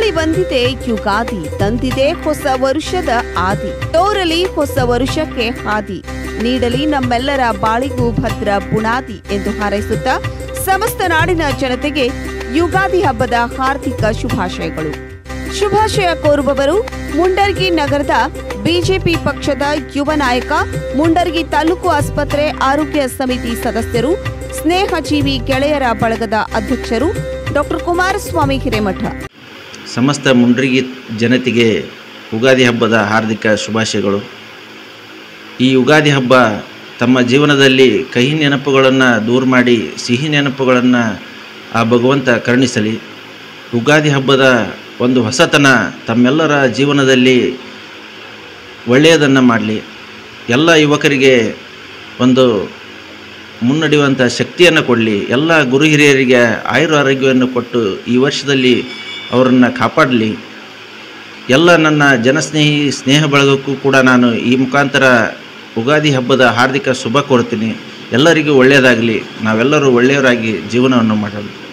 ಓಡಿ ಬಂದಿದೆ ಯುಗಾದಿ, ತಂದಿದೆ ಹೊಸ ವರುಷದ ಆದಿ. ತೋರಲಿ ಹೊಸ ವರುಷಕ್ಕೆ ಹಾದಿ, ನೀಡಲಿ ನಮ್ಮೆಲ್ಲರ ಬಾಳಿಗೂ ಭದ್ರ ಬುನಾದಿ ಎಂದು ಹಾರೈಸುತ್ತಾ ಸಮಸ್ತ ನಾಡಿನ ಜನತೆಗೆ ಯುಗಾದಿ ಹಬ್ಬದ ಹಾರ್ದಿಕ ಶುಭಾಶಯಗಳು. ಶುಭಾಶಯ ಕೋರುವವರು ಮುಂಡರ್ಗಿ ನಗರದ ಬಿಜೆಪಿ ಪಕ್ಷದ ಯುವ ನಾಯಕ, ಮುಂಡರ್ಗಿ ತಾಲೂಕು ಆಸ್ಪತ್ರೆ ಆರೋಗ್ಯ ಸಮಿತಿ ಸದಸ್ಯರು, ಸ್ನೇಹಜೀವಿ ಗೆಳೆಯರ ಬಳಗದ ಅಧ್ಯಕ್ಷರು ಡಾಕ್ಟರ್ ಕುಮಾರಸ್ವಾಮಿ ಹಿರೇಮಠ. ಸಮಸ್ತ ಮುಂಡರ್ಗಿ ಜನತೆಗೆ ಯುಗಾದಿ ಹಬ್ಬದ ಹಾರ್ದಿಕ ಶುಭಾಶಯಗಳು. ಈ ಯುಗಾದಿ ಹಬ್ಬ ತಮ್ಮ ಜೀವನದಲ್ಲಿ ಕಹಿ ನೆನಪುಗಳನ್ನು ದೂರ ಮಾಡಿ ಸಿಹಿ ನೆನಪುಗಳನ್ನು ಆ ಭಗವಂತ ಕರುಣಿಸಲಿ. ಯುಗಾದಿ ಹಬ್ಬದ ಒಂದು ಹೊಸತನ ತಮ್ಮೆಲ್ಲರ ಜೀವನದಲ್ಲಿ ಒಳ್ಳೆಯದನ್ನು ಮಾಡಲಿ. ಎಲ್ಲ ಯುವಕರಿಗೆ ಒಂದು ಮುನ್ನಡೆಯುವಂಥ ಶಕ್ತಿಯನ್ನು ಕೊಡಲಿ. ಎಲ್ಲ ಗುರು ಹಿರಿಯರಿಗೆ ಆಯುರಾರೋಗ್ಯವನ್ನು ಕೊಟ್ಟು ಈ ವರ್ಷದಲ್ಲಿ ಅವರನ್ನು ಕಾಪಾಡಲಿ. ಎಲ್ಲ ನನ್ನ ಜನಸ್ನೇಹಿ ಸ್ನೇಹ ಬಳಗಕ್ಕೂ ಕೂಡ ನಾನು ಈ ಮುಖಾಂತರ ಯುಗಾದಿ ಹಬ್ಬದ ಹಾರ್ದಿಕ ಶುಭ ಕೋರ್ತೀನಿ. ಎಲ್ಲರಿಗೂ ಒಳ್ಳೆಯದಾಗಲಿ. ನಾವೆಲ್ಲರೂ ಒಳ್ಳೆಯವರಾಗಿ ಜೀವನವನ್ನು ಮಾಡಲು